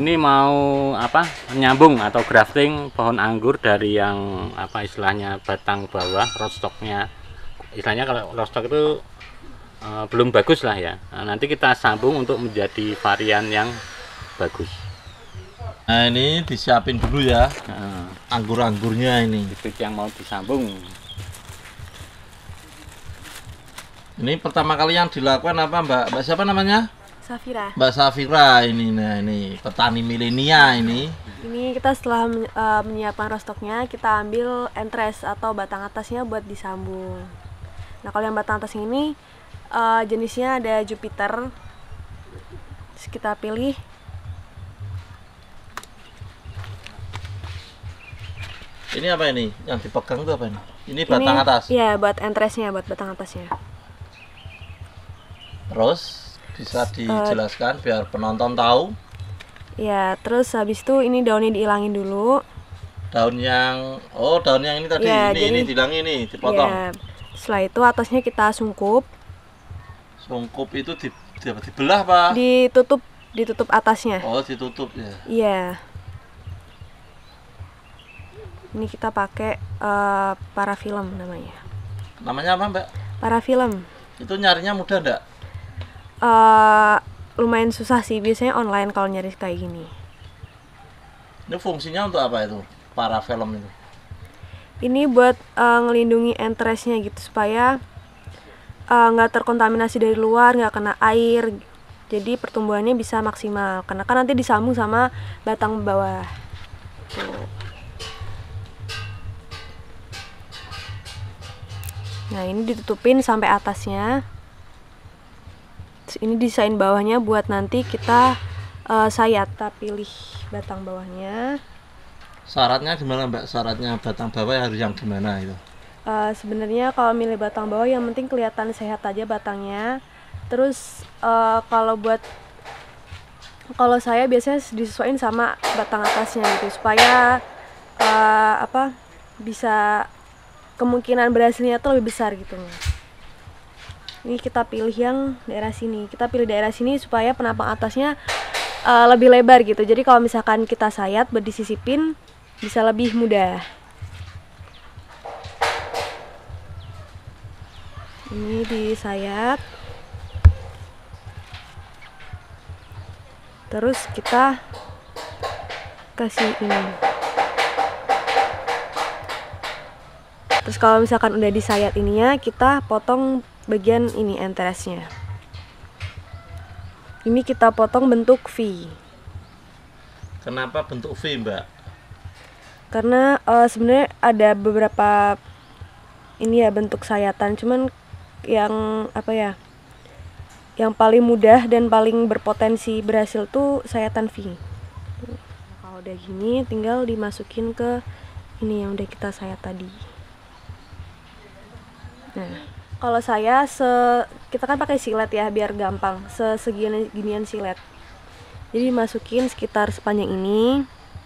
ini mau apa? Menyambung atau grafting pohon anggur dari yang apa istilahnya batang bawah rootstocknya. Istilahnya kalau rootstock itu belum bagus lah ya. Nah, nanti kita sambung untuk menjadi varian yang bagus. Nah ini disiapin dulu ya, anggur-anggurnya ini. Bibit yang mau disambung. Ini pertama kali yang dilakukan apa Mbak siapa namanya? Safira. Mbak Safira ini. Nah ini petani milenia ini. Ini kita setelah menyiapkan rootstocknya, kita ambil entres atau batang atasnya buat disambung. Nah kalau yang batang atas ini jenisnya ada Jupiter. Terus kita pilih. Ini apa ini? Yang dipegang itu apa ini? Ini batang atas? Iya, buat entresnya, buat batang atasnya. Terus bisa dijelaskan biar penonton tahu. Ya, terus habis itu ini daunnya dihilangin dulu. Daun yang ini tadi, ya, ini dihilangin nih, dipotong. Ya, setelah itu atasnya kita sungkup. Sungkup itu dibelah Pak? Ditutup atasnya. Oh, ditutup ya. Iya. Ini kita pakai parafilm namanya. Namanya apa Mbak? Parafilm. Itu nyarinya mudah enggak? Lumayan susah sih, biasanya online kalau nyari kayak gini. Ini fungsinya untuk apa itu? Parafilm itu? Ini buat ngelindungi entresnya gitu, supaya nggak terkontaminasi dari luar, nggak kena air. Jadi pertumbuhannya bisa maksimal, karena kan nanti disambung sama batang bawah. Tuh. Nah ini ditutupin sampai atasnya. Terus ini desain bawahnya buat nanti kita sayat. Kita pilih batang bawahnya. Syaratnya gimana Mbak? Syaratnya batang bawah harus yang gimana itu? Sebenarnya kalau milih batang bawah yang penting kelihatan sehat aja batangnya. Terus kalau saya biasanya disesuaikan sama batang atasnya gitu, supaya bisa kemungkinan berhasilnya tuh lebih besar gitu. Ini kita pilih yang daerah sini. Kita pilih daerah sini supaya penampang atasnya lebih lebar gitu. Jadi kalau misalkan kita sayat buat disisipin bisa lebih mudah. Ini disayat. Terus kita kasih ini. Terus kalau misalkan udah disayat ininya, kita potong bagian ini entresnya. Ini kita potong bentuk V. Kenapa bentuk V Mbak? Karena sebenarnya ada beberapa ini ya bentuk sayatan, cuman yang yang paling mudah dan paling berpotensi berhasil tuh sayatan V. Nah, kalau udah gini tinggal dimasukin ke ini yang udah kita sayat tadi. Nah, kalau saya kita kan pakai silet ya biar gampang, seginian silet. Jadi masukin sekitar sepanjang ini.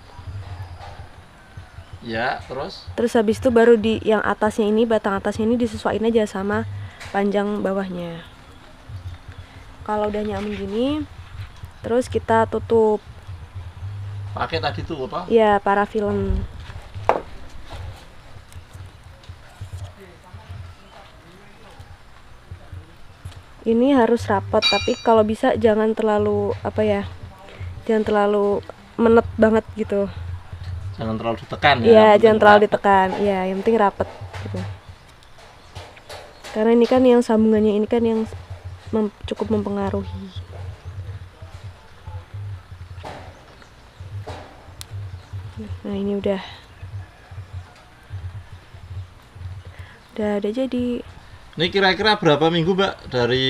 Ya, terus? Terus habis itu baru di yang atasnya ini, batang atasnya ini disesuaiin aja sama panjang bawahnya. Kalau udah nyambung gini, terus kita tutup. Pakai tadi tuh apa? Ya, parafilm. Ini harus rapat, tapi kalau bisa jangan terlalu jangan terlalu menet banget gitu. Jangan terlalu ditekan ya. Iya, jangan terlalu ditekan. Iya, yang penting rapat gitu. Karena ini kan yang sambungannya ini kan yang cukup mempengaruhi. Nah, ini udah jadi. Ini kira-kira berapa minggu Mbak dari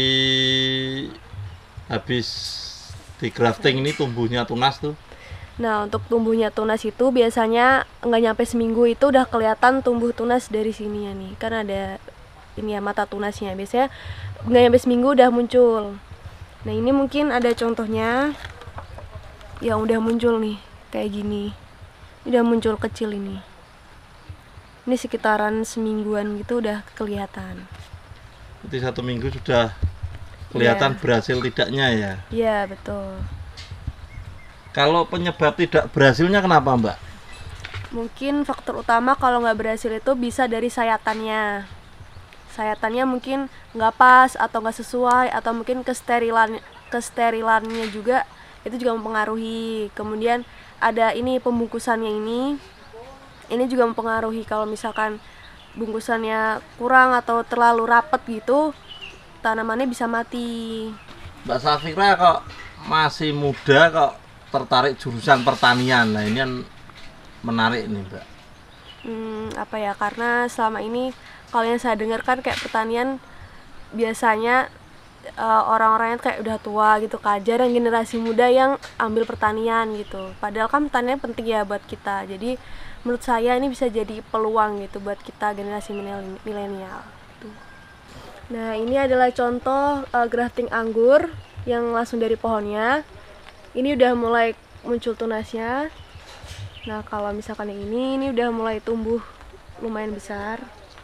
habis di grafting ini tumbuhnya tunas tuh? Nah, untuk tumbuhnya tunas itu biasanya nggak nyampe seminggu itu udah kelihatan tumbuh tunas dari sini ya nih. Kan ada ini ya mata tunasnya. Biasanya nggak nyampe seminggu udah muncul. Nah, ini mungkin ada contohnya yang udah muncul nih kayak gini. Udah muncul kecil ini. Ini sekitaran semingguan gitu udah kelihatan. Berarti 1 minggu sudah kelihatan berhasil tidaknya ya? Iya, betul. Kalau penyebab tidak berhasilnya kenapa Mbak? Mungkin faktor utama kalau nggak berhasil itu bisa dari sayatannya. Sayatannya mungkin nggak pas atau nggak sesuai, atau mungkin kesterilannya juga itu juga mempengaruhi. Kemudian ada ini pembungkusannya ini juga mempengaruhi. Kalau misalkan bungkusannya kurang atau terlalu rapet gitu, tanamannya bisa mati. Mbak Safira kok masih muda kok tertarik jurusan pertanian. Nah ini kan menarik nih Mbak. Apa ya, karena selama ini kalau yang saya dengar kan kayak pertanian biasanya orang-orangnya kayak udah tua gitu kan, jarang generasi muda yang ambil pertanian gitu. Padahal kan pertanian penting ya buat kita. Jadi menurut saya ini bisa jadi peluang gitu buat kita generasi milenial. Nah, ini adalah contoh grafting anggur yang langsung dari pohonnya. Ini udah mulai muncul tunasnya. Nah, kalau misalkan yang ini udah mulai tumbuh lumayan besar.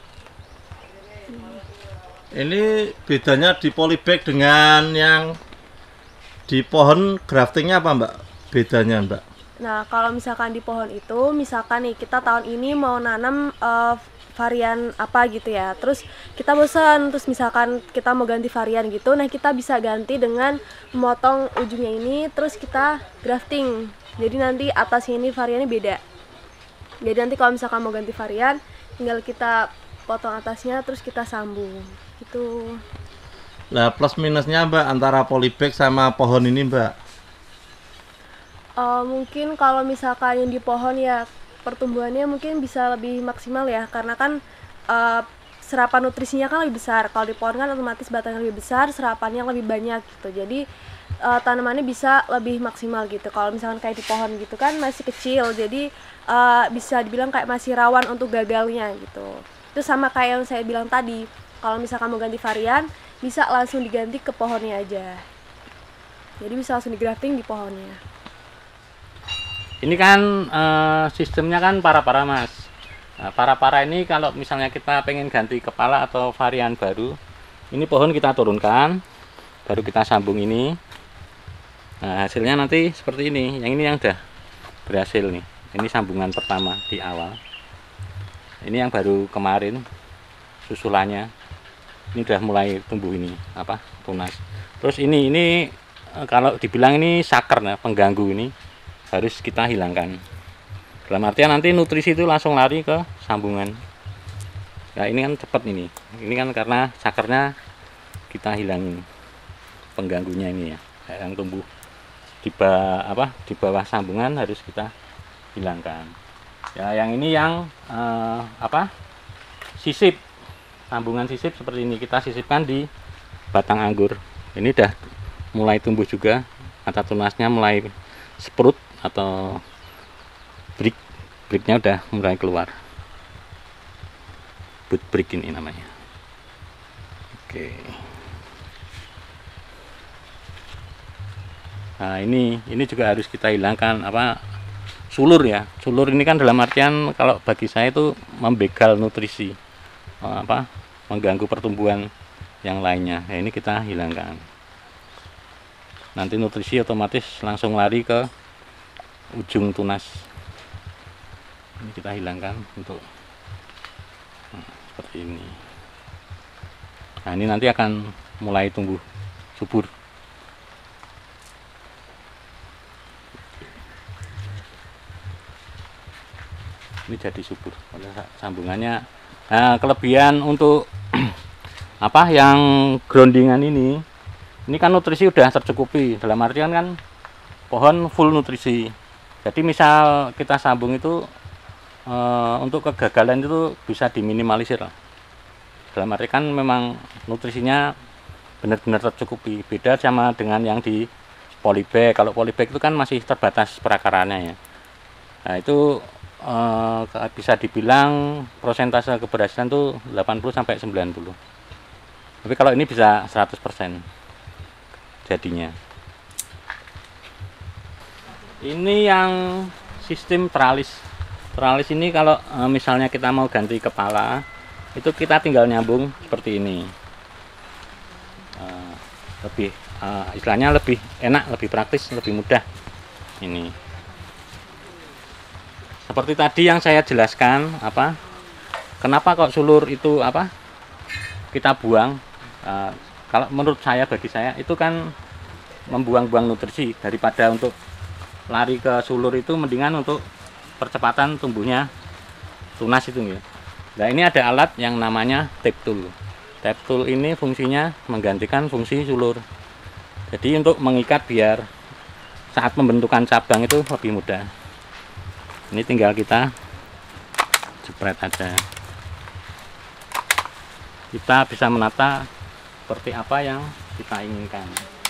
Ini bedanya di polybag dengan yang di pohon graftingnya apa Mbak? Bedanya Mbak? Nah, kalau misalkan di pohon itu, misalkan nih kita tahun ini mau nanam varian apa gitu ya, terus kita bosan, terus misalkan kita mau ganti varian gitu, nah kita bisa ganti dengan memotong ujungnya ini, terus kita grafting. Jadi nanti atasnya ini variannya beda. Jadi nanti kalau misalkan mau ganti varian, tinggal kita potong atasnya, terus kita sambung gitu. Nah plus minusnya Mbak antara polybag sama pohon ini Mbak? Mungkin kalau misalkan yang di pohon ya pertumbuhannya mungkin bisa lebih maksimal ya, karena kan serapan nutrisinya kan lebih besar. Kalau di pohon kan otomatis batangnya lebih besar, serapannya lebih banyak gitu. Jadi tanamannya bisa lebih maksimal gitu. Kalau misalkan kayak di pohon gitu kan masih kecil, jadi bisa dibilang kayak masih rawan untuk gagalnya gitu. Itu sama kayak yang saya bilang tadi, kalau misalkan mau ganti varian bisa langsung diganti ke pohonnya aja. Jadi bisa langsung digrafting di pohonnya. Ini kan sistemnya kan para-para Mas. Nah, para-para ini kalau misalnya kita pengen ganti kepala atau varian baru, ini pohon kita turunkan, baru kita sambung ini. Nah, hasilnya nanti seperti ini. Yang ini yang udah berhasil nih. Ini sambungan pertama di awal. Ini yang baru kemarin susulannya. Ini udah mulai tumbuh ini tunas. Terus ini kalau dibilang ini saker, nah, pengganggu ini harus kita hilangkan. Dalam artian nanti nutrisi itu langsung lari ke sambungan. Nah ini kan cepat ini kan karena sakernya kita hilangin, pengganggunya ini ya, yang tumbuh di bawah sambungan harus kita hilangkan. Ya yang ini yang sisip, sambungan sisip seperti ini kita sisipkan di batang anggur. Ini udah mulai tumbuh juga, mata tunasnya mulai sprut atau breaknya udah mulai keluar. Bud break ini namanya. Oke. Nah ini juga harus kita hilangkan sulur ya. Sulur ini kan dalam artian kalau bagi saya itu membegal nutrisi, mengganggu pertumbuhan yang lainnya. Nah, ini kita hilangkan. Nanti nutrisi otomatis langsung lari ke ujung tunas. Ini kita hilangkan untuk seperti ini. Nah ini nanti akan mulai tumbuh subur. Ini jadi subur sambungannya. Nah kelebihan untuk yang groundingan ini kan nutrisi udah tercukupi. Dalam artian kan pohon full nutrisi. Jadi misal kita sambung itu untuk kegagalan itu bisa diminimalisir. Dalam arti kan memang nutrisinya benar-benar tercukupi. Beda sama dengan yang di polybag. Kalau polybag itu kan masih terbatas perakarannya ya. Nah itu bisa dibilang persentase keberhasilan itu 80-90. Tapi kalau ini bisa 100% jadinya. Ini yang sistem teralis. Teralis ini kalau misalnya kita mau ganti kepala, itu kita tinggal nyambung seperti ini. Istilahnya lebih enak, lebih praktis, lebih mudah. Ini. Seperti tadi yang saya jelaskan, kenapa kok sulur itu kita buang? Kalau menurut saya, bagi saya itu kan membuang-buang nutrisi. Daripada untuk lari ke sulur itu, mendingan untuk percepatan tumbuhnya tunas itu ya. Nah, ini ada alat yang namanya tape tool. Tape tool ini fungsinya menggantikan fungsi sulur. Jadi untuk mengikat biar saat pembentukan cabang itu lebih mudah. Ini tinggal kita jepret aja. Kita bisa menata seperti apa yang kita inginkan.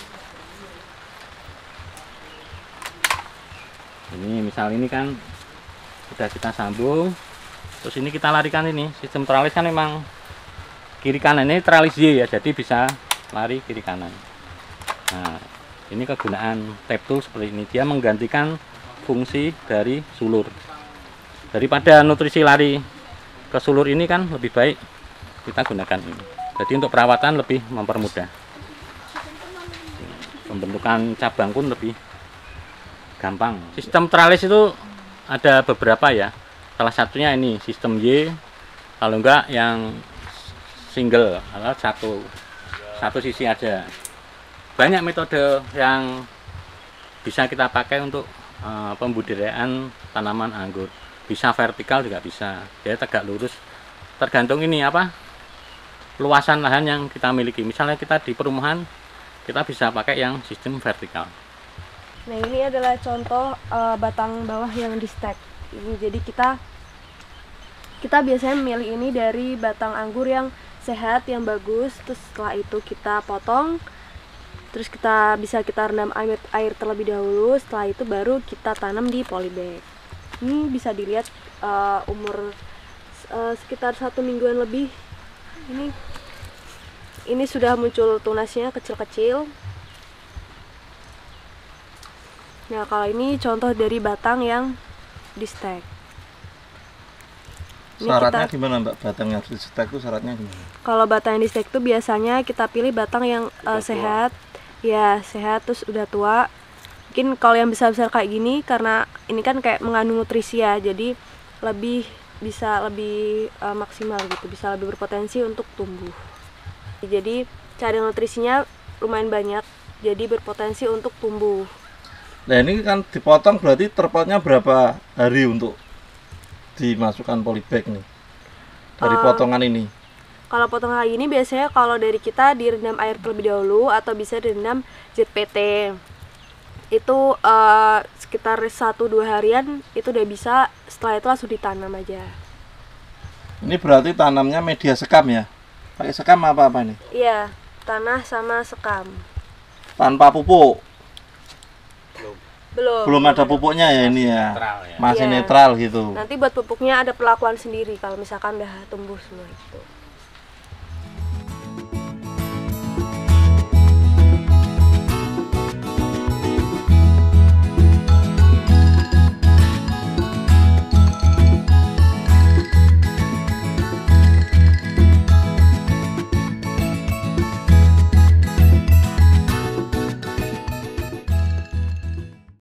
Ini misal ini kan sudah kita sambung, terus ini kita larikan. Ini sistem tralis kan memang kiri kanan, ini tralis Y ya, jadi bisa lari kiri kanan. Nah, ini kegunaan tape tool seperti ini, dia menggantikan fungsi dari sulur. Daripada nutrisi lari ke sulur ini kan lebih baik kita gunakan ini. Jadi untuk perawatan lebih mempermudah, pembentukan cabang pun lebih gampang. Sistem tralis itu ada beberapa ya. Salah satunya ini sistem Y, kalau enggak yang single atau satu sisi aja. Banyak metode yang bisa kita pakai untuk pembudidayaan tanaman anggur. Bisa vertikal juga bisa, dia tegak lurus. Tergantung ini luasan lahan yang kita miliki. Misalnya kita di perumahan, kita bisa pakai yang sistem vertikal. Nah, ini adalah contoh batang bawah yang di stack. Ini jadi kita biasanya memilih ini dari batang anggur yang sehat, yang bagus. Terus setelah itu kita potong. Terus kita rendam air terlebih dahulu. Setelah itu baru kita tanam di polybag. Ini bisa dilihat umur sekitar 1 mingguan lebih. Ini sudah muncul tunasnya kecil-kecil. Nah, kalau ini contoh dari batang yang di stack. Syaratnya gimana Mbak? Batang yang di stack itu syaratnya gimana? Kalau batang yang di stack itu biasanya kita pilih batang yang sehat. Ya, sehat terus udah tua. Mungkin kalau yang besar-besar kayak gini, karena ini kan kayak mengandung nutrisi ya, jadi bisa lebih maksimal gitu, bisa lebih berpotensi untuk tumbuh. Jadi cari nutrisinya lumayan banyak, jadi berpotensi untuk tumbuh. Nah, ini kan dipotong berarti terpotnya berapa hari untuk dimasukkan polybag nih dari potongan ini? Kalau potongan kayak gini biasanya kalau dari kita direndam air terlebih dahulu atau bisa direndam ZPT. Itu sekitar 1-2 harian itu udah bisa, setelah itu langsung ditanam aja. Ini berarti tanamnya media sekam ya? Pakai sekam apa ini? Iya, tanah sama sekam. Tanpa pupuk? Belum. Belum ada pupuknya ya ini ya? Netral ya. Masih Iya. netral gitu. Nanti buat pupuknya ada perlakuan sendiri kalau misalkan udah tumbuh semua itu.